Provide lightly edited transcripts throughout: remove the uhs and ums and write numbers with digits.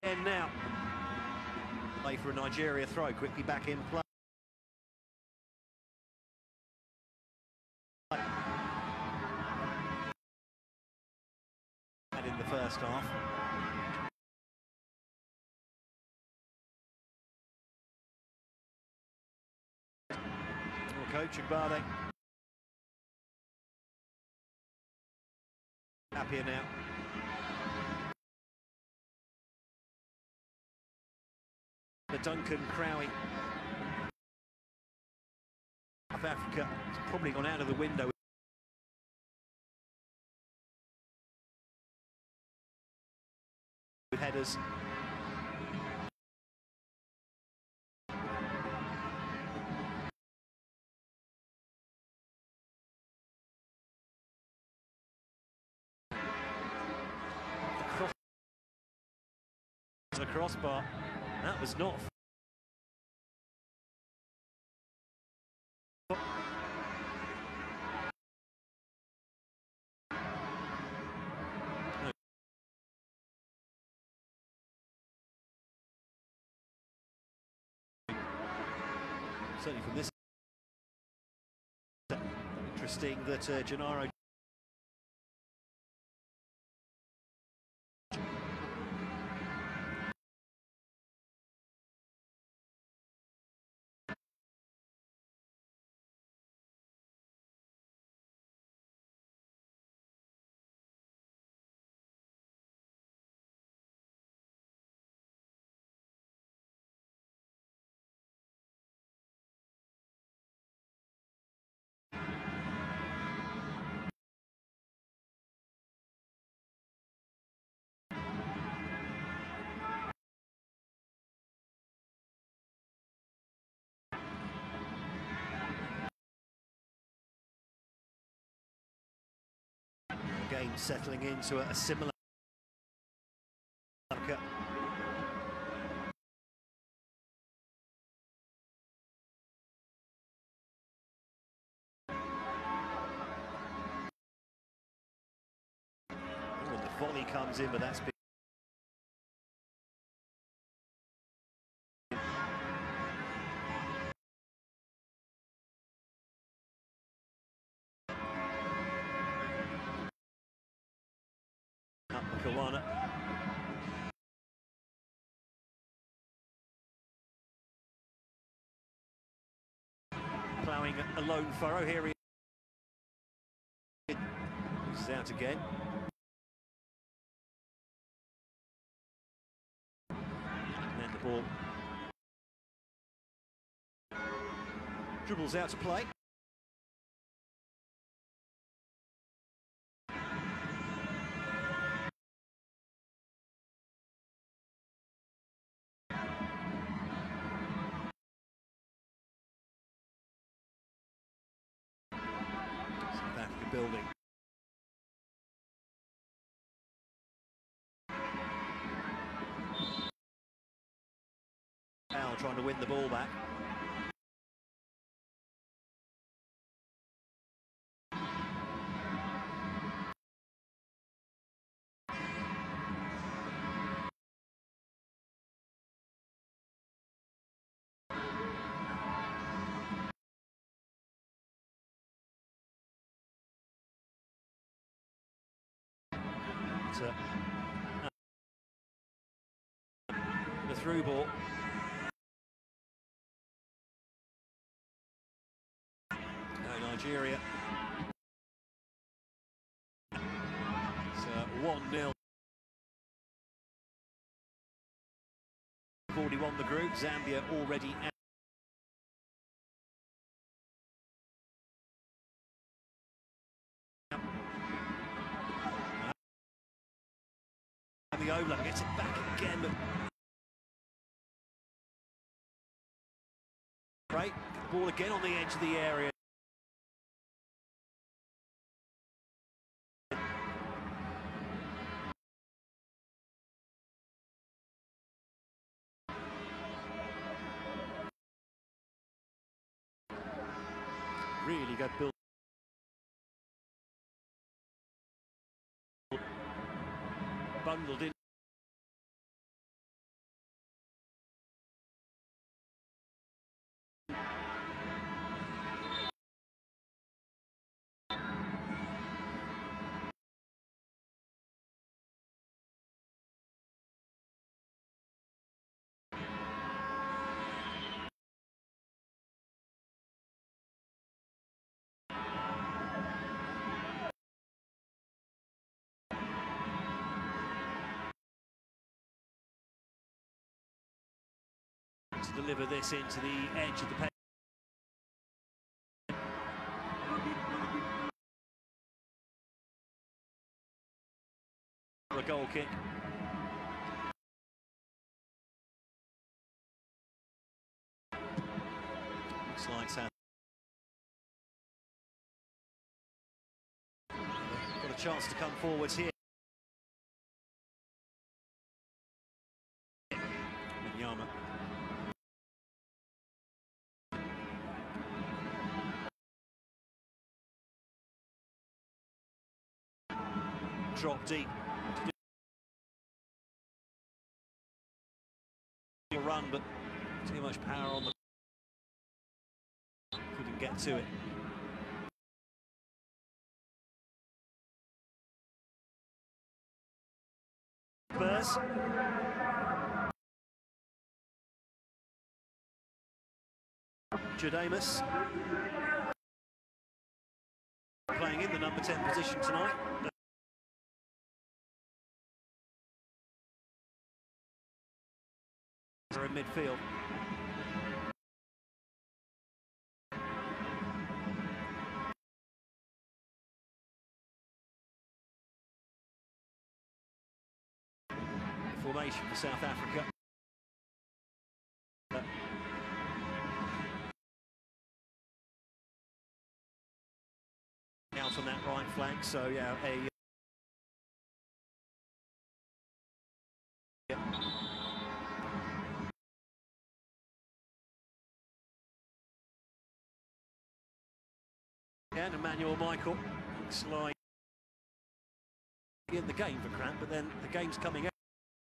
And now, play for a Nigeria throw, quickly back in play. And in the first half. Coach Agbade. Happier now. The Duncan Crowley. South Africa has probably gone out of the window. With headers. The crossbar. That was not. Certainly from this. Interesting that Gennaro. Game settling into a similar. When the volley comes in, but that's been. Up Kawana. Ploughing a lone furrow here. He's out again. And then the ball dribbles out to play. South Africa building. Now trying to win the ball back. The through ball. No, Nigeria. It's 1-0. 41 the group. Zambia already out. The Ola gets it back again. Right, ball again on the edge of the area. Really good build. Bundled in. to deliver this into the edge of the pen. For a goal kick. Looks like South got a chance to come forwards here. Minyama. Drop deep. Run, but too much power on the. Couldn't get to it. Spurs. Jadamus playing in the number 10 position tonight. They're in midfield. Formation for South Africa. Out on that right flank, so yeah, and Emmanuel Michael looks like in the game for Cramp, but then the game's coming out.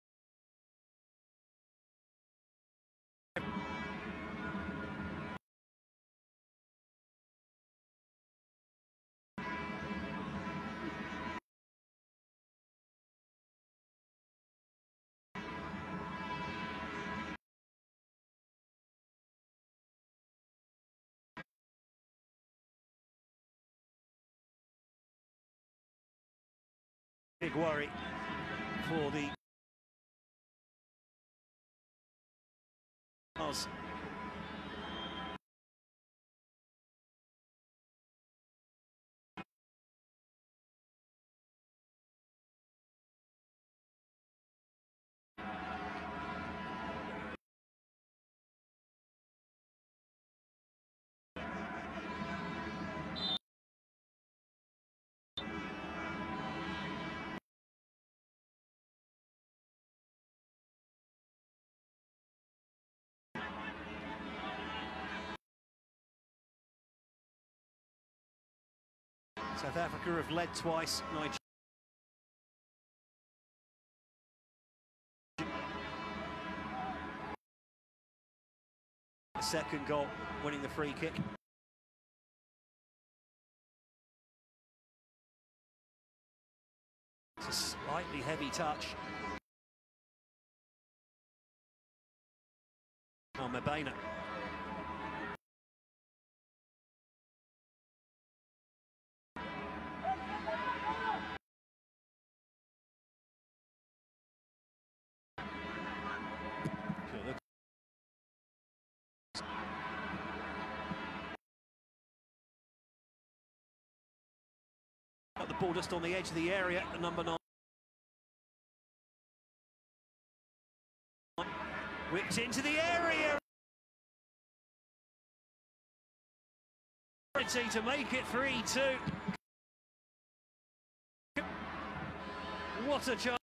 Big worry for the Oz. South Africa have led twice. Nigeria. The second goal, winning the free kick. It's a slightly heavy touch. On Mabena. Got the ball just on the edge of the area, number 9. Whipped into the area. To make it 3-2. What a chance.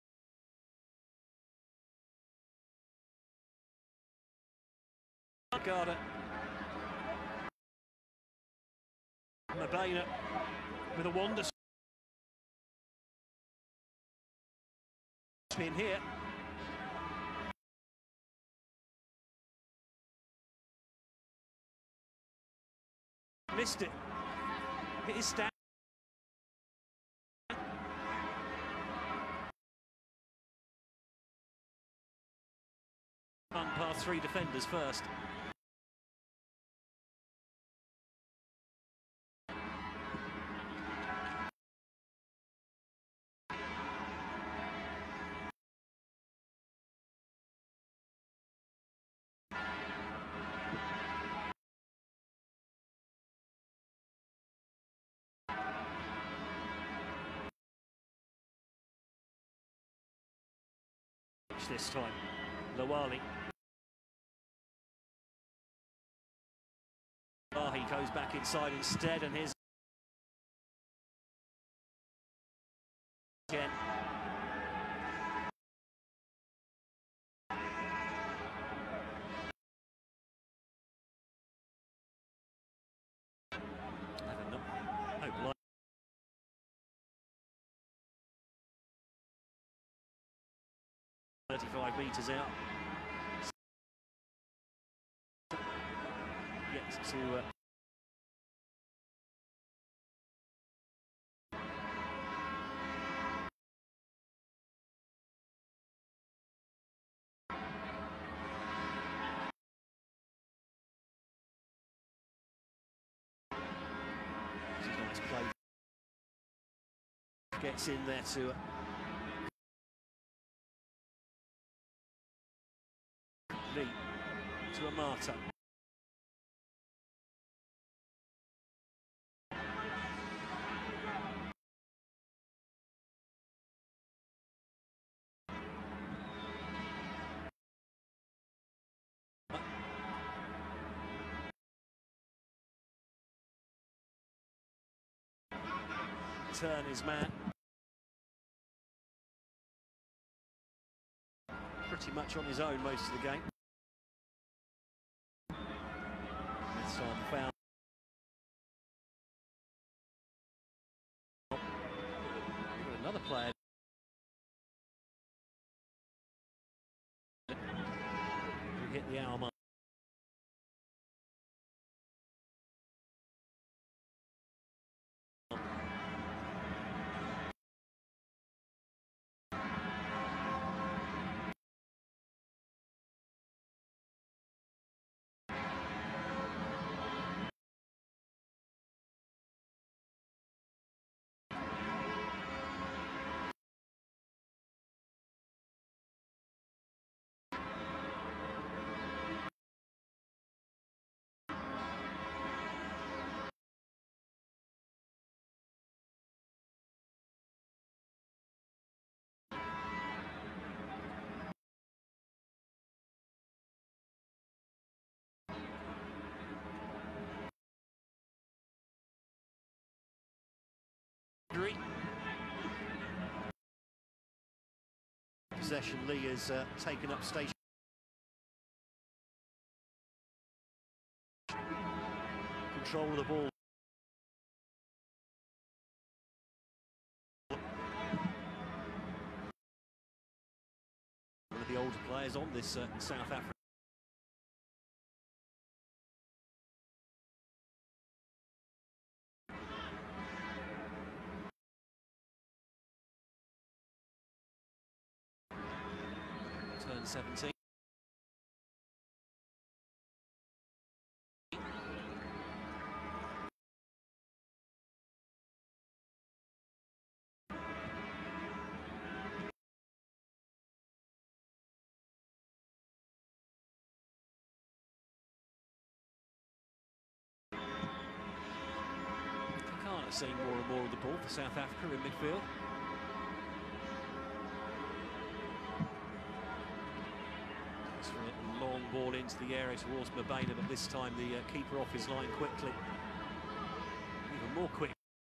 Carter. Mabena with a wonder spin here. Missed it. It is down. Past 3 defenders first. touch this time. Lawali. He goes back inside instead, and his again. Hope 35 metres out. Gets to nice play. Gets in there to Lee, to Amata. Turn his man. Pretty much on his own most of the game. This time found. Another player. Who hit the hour mark. Possession, Lee has taken up station. Control of the ball. One of the older players on this South Africa. Turn 17. Kakana seeing more and more of the ball for South Africa in midfield. A long ball into the area towards Mabena, but this time the keeper off his line quickly. Even more quick.